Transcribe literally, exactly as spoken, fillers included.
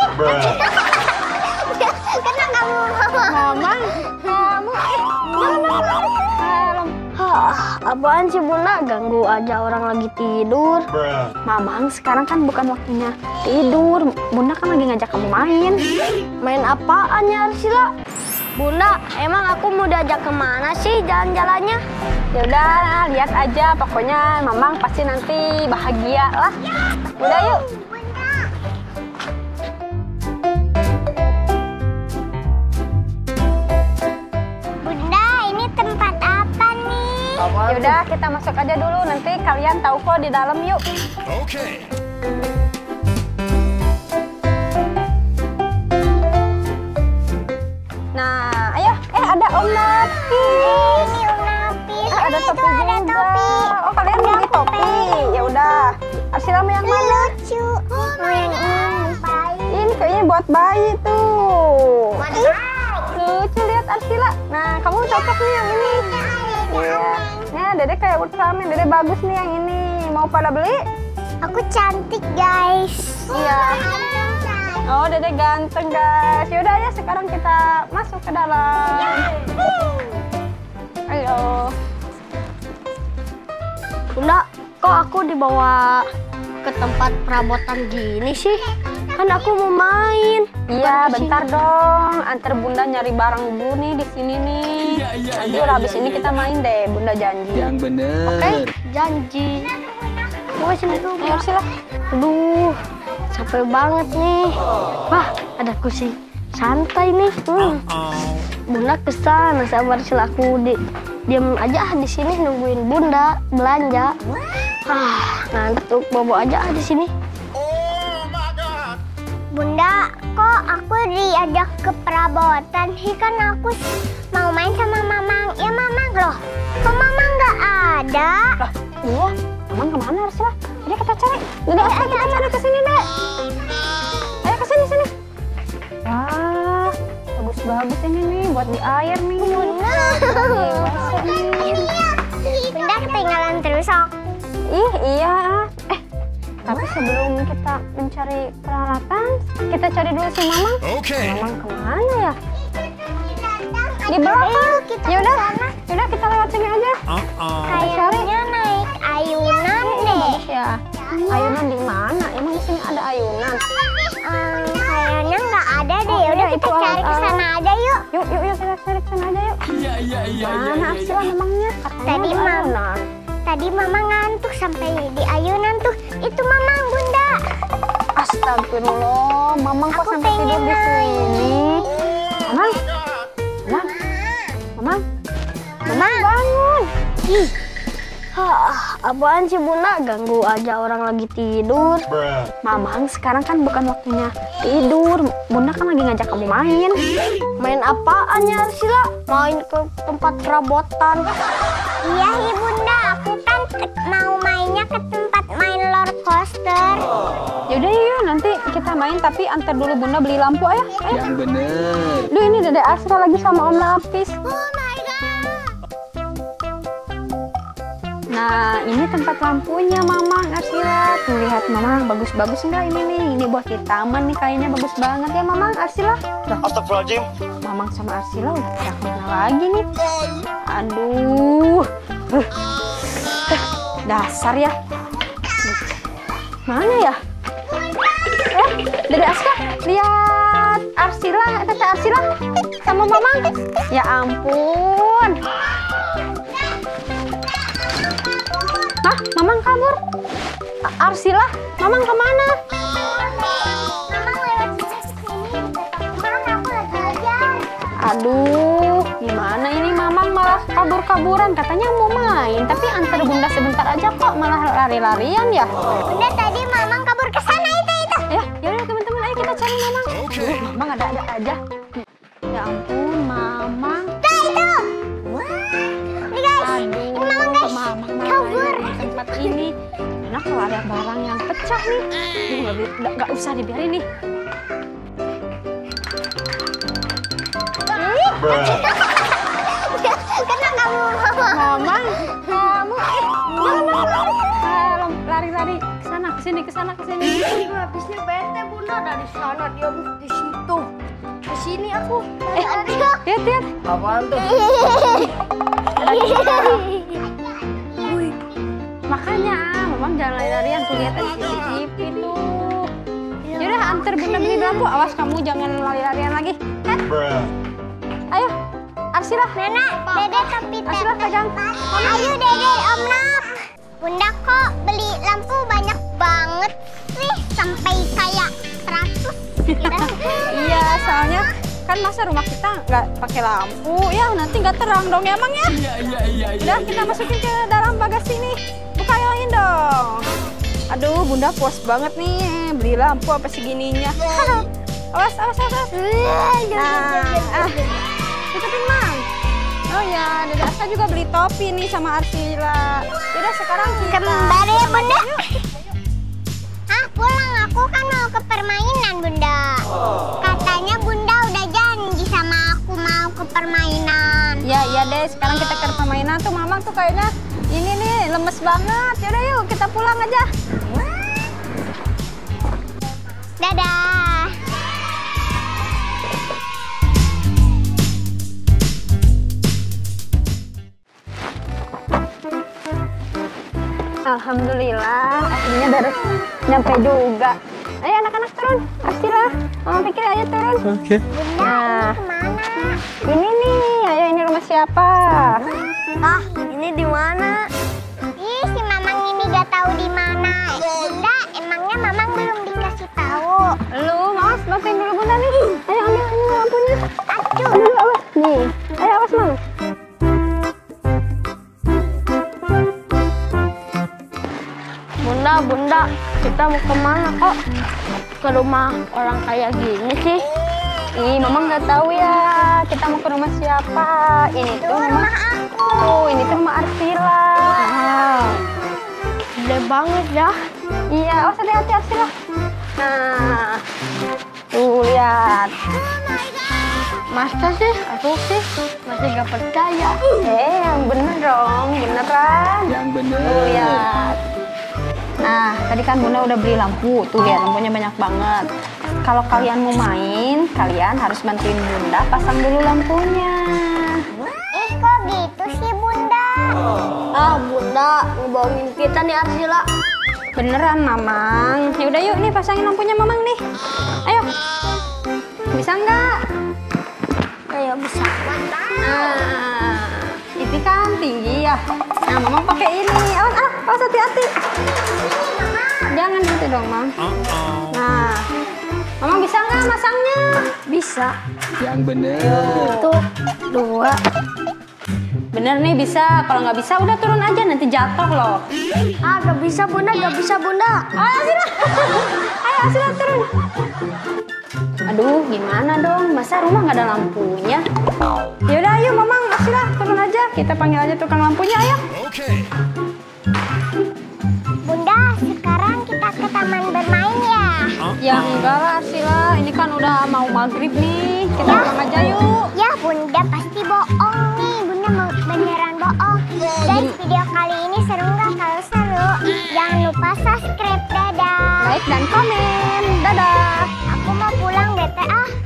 Kena kamu, Mama. Mamang, kamu eh Helm. Hah, apaan sih Bunda? Ganggu aja orang lagi tidur. Mamang, sekarang kan bukan waktunya tidur. Bunda kan lagi ngajak kamu main. Main apaan ya Arsila? Bunda, emang aku mau diajak kemana sih jalan-jalannya? Ya udah, lihat aja. Pokoknya Mamang pasti nanti bahagia lah. Udah yuk. Bunda, ini tempat apa nih? Ya udah, kita masuk aja dulu. Nanti kalian tahu kok di dalam yuk. Oke. Nah, ayo. Eh, ada Om Nafis. Ini Om Nafis. Eh, ada Ini topi tuh ada juga. topi. Oh, kalian Ada beli topi. Ya udah. Arsila mau yang Ini mana? lucu. Mau yang ini. Ini kayaknya buat bayi tuh. Mana? Lucu, lihat Arsila. Nah, kamu cocok nih yang ini. Iya. Nah, Dede kayak Ultraman. Dede bagus nih yang ini. Mau pada beli? Aku cantik, guys. Iya. Oh, Dede ganteng, guys. Yaudah ya, sekarang kita masuk ke dalam. Ayo. Bunda, kok aku dibawa ke tempat perabotan gini sih? Kan aku mau main. Iya, Bukan ke bentar sini. dong. Antar Bunda nyari barang dulu nih di sini nih. Nanti udah habis ini kita main deh, Bunda janji. Yang bener. Oke, janji. Mau sini dulu. Ayo, Arsila. Aduh, capek banget nih. Wah, ada kursi santai nih. Hmm. Bunda kesana sama Arsila, aku di diam aja di sini nungguin Bunda belanja. Ah, ngantuk, bobo aja di sini. Bunda, kok aku diajak ke perabotan sih? Kan aku mau main sama Mamang. Ya Mamang loh. Kok Mamang nggak ada? Lah, iya. Mamang kemana Arsila? Jadi kita cari. Jadi apa kita cari ke sini, Dek? Ayo ke sini sini. Wah, bagus-bagus ini nih buat di air nih. Bunda. Bunda ketinggalan terus kok. Ih, iya. Eh, tapi sebelum kita mencari peralatan, kita cari dulu si Mamang. Oke. Mamang kemana ya? Di belakang. Ya udah, udah kita lewat sini aja. Uh-uh. Kayaknya naik ayunan deh. Ya, ayunan di mana? Emang di sini ada ayunan? Ehm, kayaknya nggak ada deh. Oh, Udah iya, kita itu cari ke alat-alat. sana aja yuk. Yuk, yuk, yuk kita cari ke sana aja yuk. Iya, iya, iya, iya, Mana iya, Arsila iya. memangnya? Katanya Tadi di Mam. ayunan. Tadi Mama ngantuk sampai di ayunan tuh. Itu Mamang, Bunda. Astagfirullah, Mamang kok Aku sampai tidur pengen di sini? Mamang, Mamang, Mamang, Mamang bangun. Ih. Hah, apaan sih Bunda? Ganggu aja orang lagi tidur. Mamang, sekarang kan bukan waktunya tidur. Bunda kan lagi ngajak kamu main. Main apaan ya Arsila? Main ke tempat perabotan. Iya sih Bunda, aku kan mau mainnya ke tempat main roller coaster. Yaudah yuk, nanti kita main tapi antar dulu Bunda beli lampu ayo. Ayo. Yang bener. Duh, ini Dede Arsila lagi sama Om Nafis. Oh my god. Nah, ini tempat lampunya Mamang Arsila. Tuh lihat Mamang, bagus-bagus enggak ini nih? Ini buat di taman nih kayaknya bagus banget ya Mamang Arsila. Astagfirullahaladzim. Mamang sama Arsila udah pada kemana lagi nih? Aduh, uh. Eh, dasar ya. Mana ya? Eh, Dede Aska, lihat Arsila, Tete Arsila sama Mamang. Ya ampun. Hah, Mamang kabur? A- Arsila, Mamang kemana? Mamang lewat sini ke sini. Mamang aku lagi belajar. Aduh, gimana ini Mamang malah kabur-kaburan. Katanya mau main, tapi antar Bunda sebentar aja kok malah lari-larian ya. Bunda tadi Mamang kabur ke sana itu itu. Ya, yaudah teman-teman, ayo kita cari Mamang. Oke. Duh, Mamang ada-ada aja. Ya ampun, Mamang. Nah itu. Ini guys. Aduh, Ini Mamang guys. Mamang Kabur. malah di tempat ini. Enak kalau ada barang yang pecah nih. Duh, nggak bi- nggak- nggak usah dibiarin nih. Kena kamu Mamang. Mamang, kamu eh jangan lari-lari. Helm, lari-lari ke sana. Kesini, kesana, kesini. Habisnya bete bunda dari sana dia di situ. Ke sini aku. Eh, lihat, lihat. Apaan tuh? Makanya, Mamang jangan lari-larian tuh, lihat ada C C T V tuh. Yaudah, antar bunda beli lampu. Awas kamu jangan lari-larian lagi. Kan? Ayo, Arsila. Nenek, Dede tapi Arsila pegang. Ayo Dede, Om Nak. Bunda kok beli lampu banyak banget sih, sampai kayak seratus. Iya, soalnya kan masa rumah kita nggak pakai lampu, ya nanti nggak terang dong ya emang ya. Iya, iya, iya, iya. Udah kita masukin ke dalam bagasi nih, bukain dong. Aduh, bunda puas banget nih beli lampu apa segininya. awas, awas, awas. Nah, ah, tutupin Mang. Oh ya, Dede Aska juga beli topi nih sama Arsila. Udah sekarang kita Kembar ya Bunda. Ah, pulang aku kan mau ke permainan Bunda. Katanya Bunda udah janji sama aku mau ke permainan. Ya, iya deh. Sekarang kita ke permainan tuh, Mamang tuh kayaknya ini nih lemes banget. Yaudah yuk, kita pulang aja. Dadah. Alhamdulillah, akhirnya beres nyampe juga. Ayo anak-anak turun, Arsila. Mama pikir ayo turun. Oke. Bunda, Nah, ini kemana? ini nih, ayo ini rumah siapa? Ah, ini di mana? Ih, si Mamang ini gak tahu di mana. Bunda, emangnya Mamang belum dikasih tahu. Lu, awas, bantuin dulu bunda nih. Ayo ambil ini lampunya. Aduh. Ambil dulu, awas. Nih, ayo awas Mam. Bunda, bunda, kita mau kemana kok? Ke rumah orang kayak gini sih. Ih, Mamang nggak tahu ya. Kita mau ke rumah siapa? Ini tuh rumah Rumah aku. tuh, ini tuh rumah Arsila. Wow, gede banget ya. Iya, awas hati-hati Arsila. Nah, tuh lihat. Masa sih? Aku sih masih gak percaya. Eh, yang bener dong, beneran. Yang bener. Tuh lihat. Nah, tadi kan Bunda udah beli lampu. Tuh lihat, lampunya banyak banget. Kalau kalian mau main, kalian harus bantuin Bunda pasang dulu lampunya. Ih, kok gitu sih Bunda? Ah, bunda, ngebohongin kita nih Arsila. Beneran, Mamang. Yaudah yuk, nih pasangin lampunya Mamang nih. Ayo. Bisa nggak? Kayak bisa. Nah, ini kan tinggi ya. Nah, Mamang pakai ini. Awas, ah, awas hati-hati. Jangan gitu dong, Mam. Uh-oh. Nah, Mamang bisa nggak masangnya? Bisa. Yang bener. Satu, dua. Bener nih bisa. Kalau nggak bisa udah turun aja, nanti jatuh loh. Ah, gak bisa bunda, gak bisa bunda. Ayo Asila, ayo Asila turun. Aduh, gimana dong? Masa rumah nggak ada lampunya? Yaudah, ayo Mamang, Asila turun aja. Kita panggil aja tukang lampunya, ayo. Oke. Bunda, sekarang kita ke taman bermain ya. Ya enggak lah Asila, ini kan udah mau maghrib nih. Kita pulang aja yuk. Ya Bunda pasti bohong nih. Bunda mau beneran bohong. Dan video kali ini seru nggak? Kalau seru, jangan lupa subscribe. Dadah. Like dan komen. Dadah. Aku mau pulang bete ah.